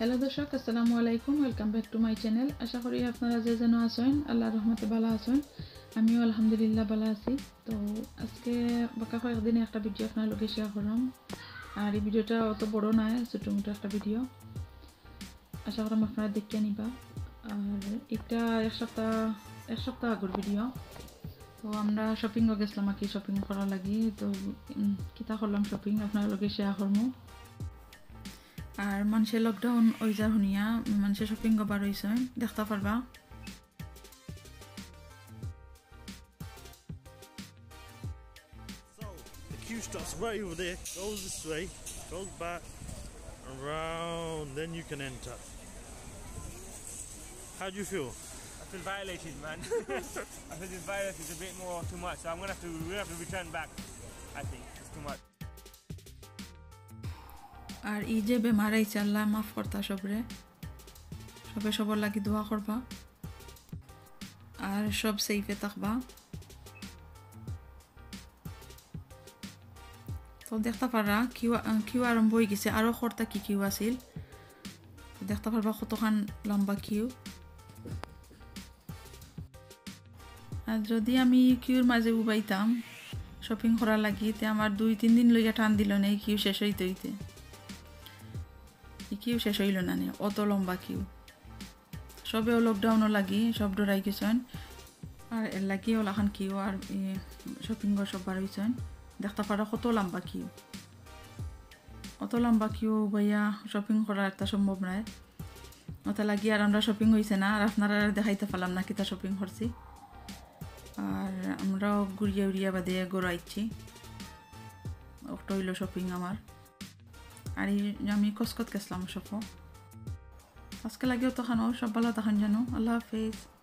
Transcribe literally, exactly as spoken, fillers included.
Hello দর্শক, আসসালামু আলাইকুম। Welcome back to my channel. আশা করি আপনারা যে যেন আছেন আল্লাহর রহমতে ভালো আছেন। আমিও আলহামদুলিল্লাহ ভালো আছি। তো আজকে বাকা কয়েকদিনে একটা ভিডিও আপনার লোকে শেয়ার করলাম। আর এই ভিডিওটা অত বড় নয়, ছোটো মোটো একটা ভিডিও। আশা করলাম আপনারা দেখতে নিবা। আর এটা এক সপ্তাহ এক সপ্তাহ আগর ভিডিও। তো আমরা শপিংও গেছিলাম আর কি, শপিং করার লাগি। তো কিতা করলাম শপিং আপনার লোকে শেয়ার করবো। আর মানুষের লকডাউন ওই যা শুনিয়া মানুষের শপিং করবার হয়েছে, দেখতে পারবা। So the queue starts right over there, goes this way, goes back, around, then you can enter. How do you feel? I feel violated, man. I feel this virus is a bit more too much, so I'm gonna have to we have to return back. I think it's too much. আর এই যে বেমার আইছে, আল্লাহ মাফ করতা সবরে, সবে সবর লাগি দোয়া করবা আর সব সেফে থাকবা। তো দেখতে পারা কিউ কিউ আরম্ভ হয়ে গেছে, আরও খরতা কি কিউ আছিল দেখতে পারবা, কতখান লম্বা কিউ। আর যদি আমি কিউর মাঝে উবাইতাম শপিং করার লাগি, তে আমার দুই তিন দিন লইয়া টান দিল না এই কিউ শেষ হইতে হইতে। কিউ শেষ হইল না নে, অত লম্বা কিউ। সবেও লকডাউনও লাগি সব ডরাই গেছেন, আর এর লাগি ওলাখান কিউ আর শপিংও সব বার হয়েছেন। দেখতে পারো কত লম্বা কিউ, অত লম্বা কিউ ভাইয়া শপিং করার একটা সম্ভব নয়। ওটা লাগি আর আমরা শপিং হয়েছে না, আর আপনারা দেখাইতে পারলাম না কিতা শপিং করছি। আর আমরাও ঘুরিয়া উড়িয়া বাদে গড়াইছি, ওটা হইল শপিং আমার। আর আমি কসকত গেছিলাম সব। আজকে লাগেও তখন সব ভালো তখন জানো। আল্লাহ হাফেজ।